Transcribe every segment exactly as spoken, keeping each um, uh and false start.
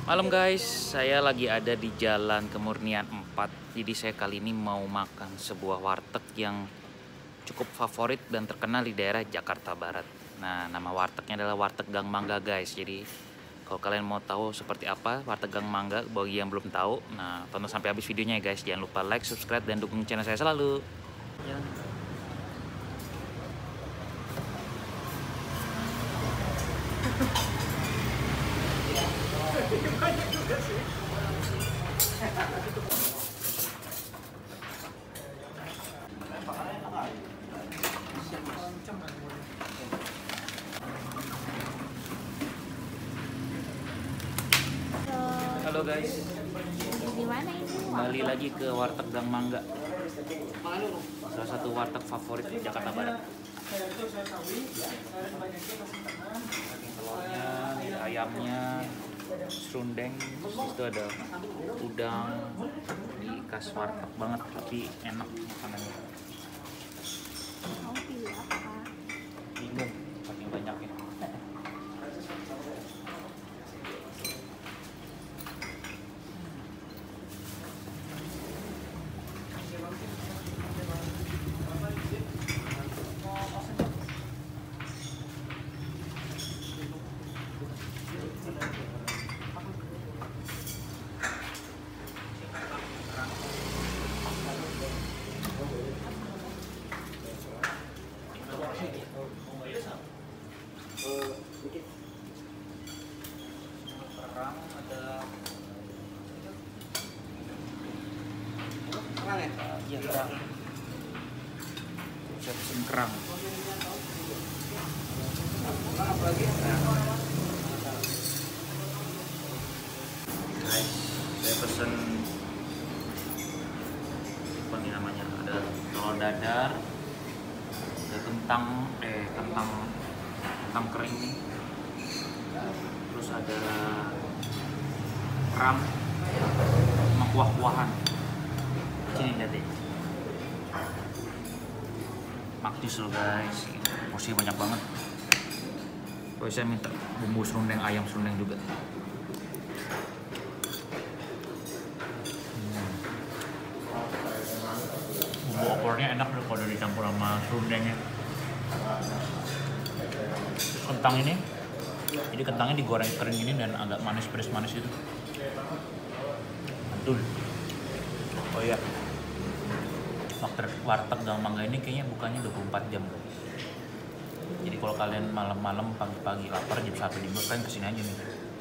Malam guys, saya lagi ada di Jalan Kemurnian empat. Jadi saya kali ini mau makan sebuah warteg yang cukup favorit dan terkenal di daerah Jakarta Barat. Nah, nama wartegnya adalah Warteg Gang Mangga guys. Jadi kalau kalian mau tahu seperti apa Warteg Gang Mangga bagi yang belum tahu, nah tonton sampai habis videonya ya guys. Jangan lupa like, subscribe, dan dukung channel saya selalu. Ya. Halo guys, Di mana ini? kembali lagi ke Warteg Gang Mangga, salah satu warteg favorit di Jakarta Barat. Telurnya, ayamnya, serundeng, terus itu ada udang, di khas warteg banget tapi enak makanannya. Mau pilih apa? Bingung, paling banyaknya. Kerang ada, iya kerang. Saya pesen kerang. Guys, saya pesen apa nih namanya? Ada telur dadar, ada kentang, eh kentang kentang kering nih. Terus ada kerang sama kuah-kuahan. Sini lihat deh. Maktis loh guys, porsinya banyak banget. Kalau saya minta bumbu serundeng, ayam serundeng juga. Hmm. Bumbu opornya enak loh kalau dicampur sama serundengnya. Terus kentang ini, jadi kentangnya digoreng kering ini dan agak manis, pedas manis itu. Mantul. Oh iya, Warteg Warteg Gang Mangga ini kayaknya bukanya dua puluh empat jam guys. Jadi kalau kalian malam-malam, pagi-pagi lapar jam satu di kalian kesini aja nih.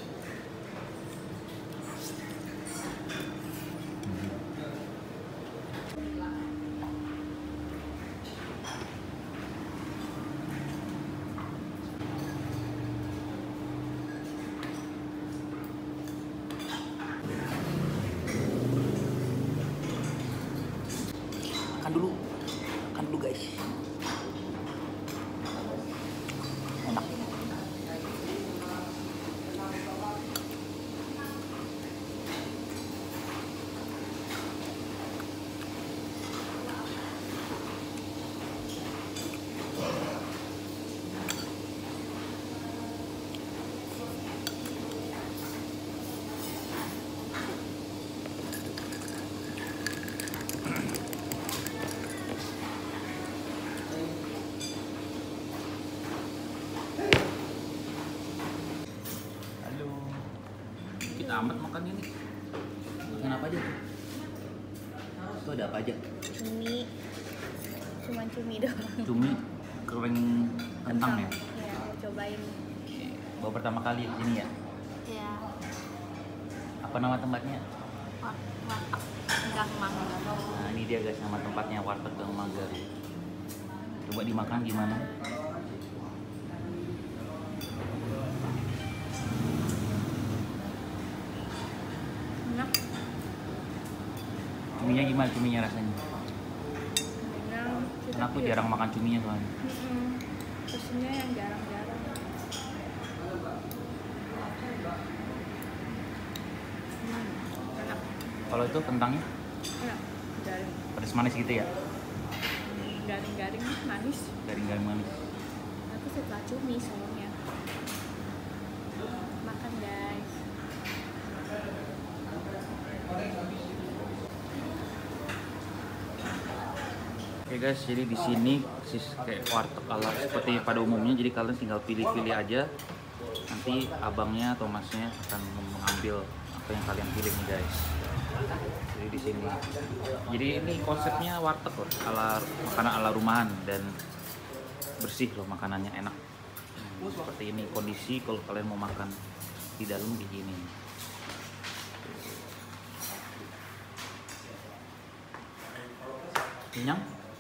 Makan dulu, makan dulu guys. Enak. Kita amat makan ini. Makan apa aja? Itu ada apa aja? Cumi. Cuman cumi doang. Cumi kering kentang ya? Iya, mau cobain. Baru pertama kali ini ya? Iya. Apa nama tempatnya? Warteg Gang Mangga. Nah ini dia guys, nama tempatnya Warteg Gang Mangga. Coba dimakan gimana? Enak. Cuminya gimana? Cuminya rasanya? Enak. Karena aku jarang makan cuminya soalnya. Mm-mm. Terusnya yang jarang-jarang. Hmm, enak. Kalau itu kentangnya Enak. Garing. pedas manis gitu ya? Garing-garing manis. Garing-garing manis. Aku suka cumi soalnya. Makan guys. Oke guys, jadi di sini sis kayak warteg ala seperti pada umumnya. Jadi kalian tinggal pilih-pilih aja. Nanti abangnya atau masnya akan mengambil apa yang kalian pilih nih guys. Jadi di sini. Jadi ini konsepnya warteg loh, ala makanan ala rumahan dan bersih loh, makanannya enak. Hmm, seperti ini kondisi kalau kalian mau makan di dalam begini. Kenyang?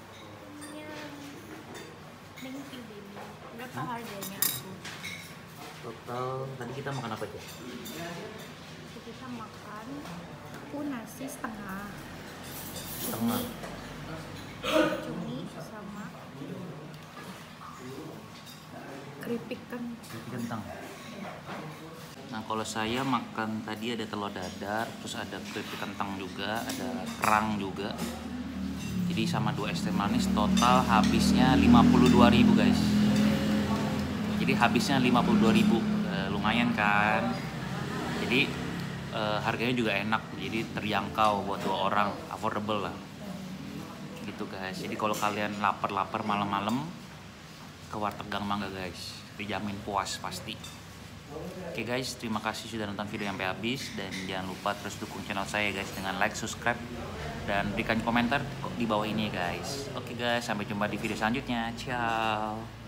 Berapa harganya aku? Total tadi kita makan apa aja? Kita makan aku nasi setengah. Setengah. Cumi sama keripik kan. Keripik kentang. Nah kalau saya makan tadi ada telur dadar, terus ada keripik kentang juga, ada kerang juga. Jadi sama dua es teh manis, total habisnya lima puluh dua ribu guys. Jadi habisnya lima puluh dua ribu, e, lumayan kan. Jadi e, harganya juga enak, jadi terjangkau buat dua orang, affordable lah. Gitu guys. Jadi kalau kalian lapar-lapar malam-malam ke warteg Gang Mangga guys, dijamin puas pasti. Oke guys, terima kasih sudah nonton video sampai habis dan jangan lupa terus dukung channel saya guys dengan like, subscribe dan berikan komentar di bawah ini guys. Oke guys, sampai jumpa di video selanjutnya. Ciao.